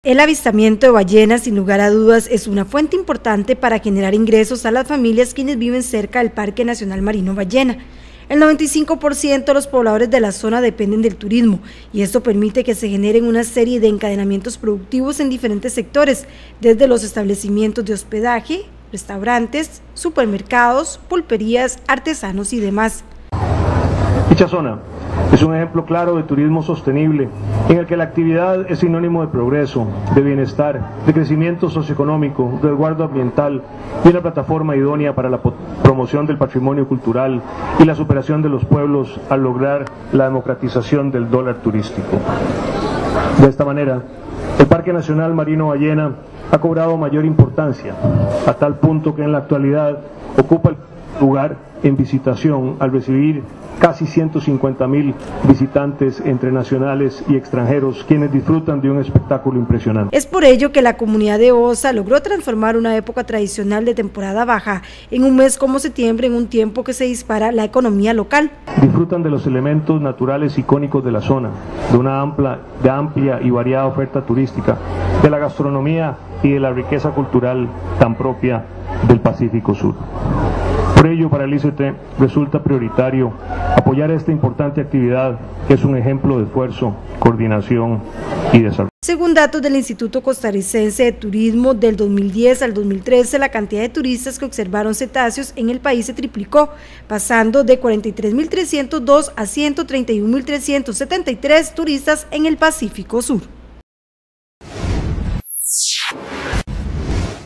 El avistamiento de ballenas, sin lugar a dudas, es una fuente importante para generar ingresos a las familias quienes viven cerca del Parque Nacional Marino Ballena. El 95% de los pobladores de la zona dependen del turismo y esto permite que se generen una serie de encadenamientos productivos en diferentes sectores, desde los establecimientos de hospedaje, restaurantes, supermercados, pulperías, artesanos y demás. Dicha zona es un ejemplo claro de turismo sostenible, en el que la actividad es sinónimo de progreso, de bienestar, de crecimiento socioeconómico, de resguardo ambiental y una plataforma idónea para la promoción del patrimonio cultural y la superación de los pueblos al lograr la democratización del dólar turístico. De esta manera, el Parque Nacional Marino Ballena ha cobrado mayor importancia, a tal punto que en la actualidad ocupa el lugar en visitación al recibir casi 150.000 visitantes entre nacionales y extranjeros, quienes disfrutan de un espectáculo impresionante. Es por ello que la comunidad de Osa logró transformar una época tradicional de temporada baja en un mes como septiembre, en un tiempo que se dispara la economía local. Disfrutan de los elementos naturales icónicos de la zona, de una amplia y variada oferta turística, de la gastronomía y de la riqueza cultural tan propia del Pacífico Sur. Por ello, para el ICT resulta prioritario apoyar esta importante actividad, que es un ejemplo de esfuerzo, coordinación y desarrollo. Según datos del Instituto Costarricense de Turismo, del 2010 al 2013, la cantidad de turistas que observaron cetáceos en el país se triplicó, pasando de 43.302 a 131.373 turistas en el Pacífico Sur.